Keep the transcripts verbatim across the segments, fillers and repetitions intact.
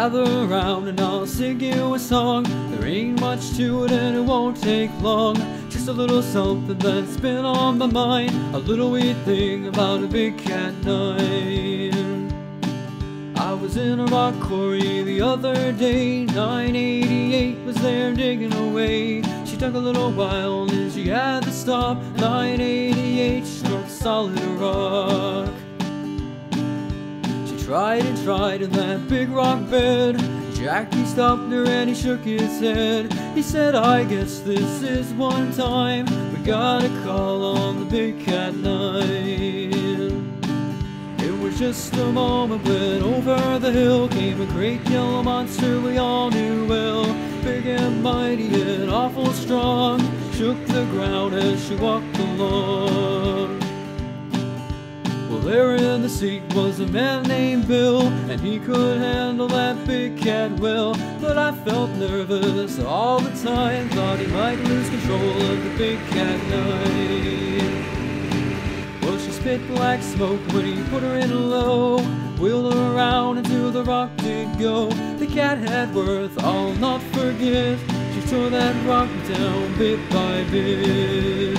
gather around and I'll sing you a song. There ain't much to it and it won't take long. Just a little something that's been on my mind. A little weird thing about a big cat night. I was in a rock quarry the other day. nine eighty-eight was there digging away. She took a little while and she had to stop. nine eighty-eight struck solid rock. She tried and tried in that big rock bed. Jackie stopped her and he shook his head. He said, I guess this is one time we gotta call on the big cat night. It was just a moment when over the hill came a great yellow monster we all knew well. Big and mighty and awful strong, shook the ground as she walked along. Well, there in the seat was a man named Bill, and he could handle that big cat well. But I felt nervous all the time, thought he might lose control of the big cat night. Well, she spit black smoke when he put her in low, wheeled her around into the rock did go. The cat had worth, I'll not forget. She tore that rock down bit by bit.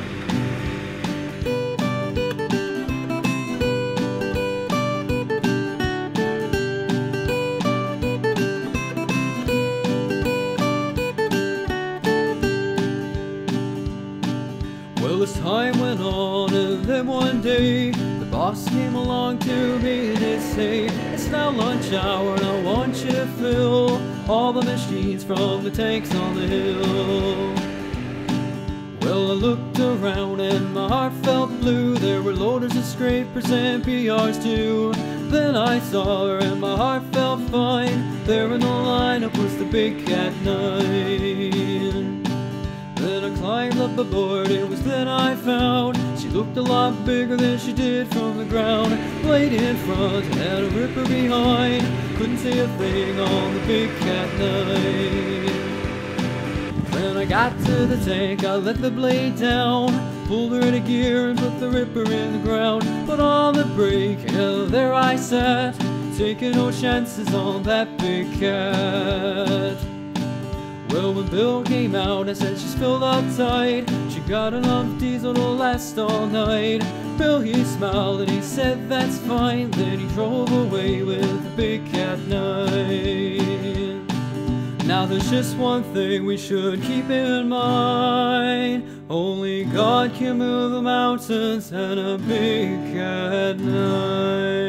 Well, as time went on, and then one day the boss came along to me and he'd say, it's now lunch hour and I want you to fill all the machines from the tanks on the hill. Well, I looked around and my heart felt blue. There were loaders and scrapers and P Rs too. Then I saw her and my heart felt fine. There in the lineup was the big cat nine. Then I climbed up aboard, it was then I found she looked a lot bigger than she did from the ground. Blade in front and had a ripper behind, couldn't see a thing on the big cat night. When I got to the tank, I let the blade down, pulled her into gear and put the ripper in the ground. Put on the brake and there I sat, taking no chances on that big cat. Well, when Bill came out, I said she's filled up tight. She got enough diesel to last all night. Bill, he smiled and he said that's fine. Then he drove away with the big cat night. Now there's just one thing we should keep in mind. Only God can move the mountains and a big cat night.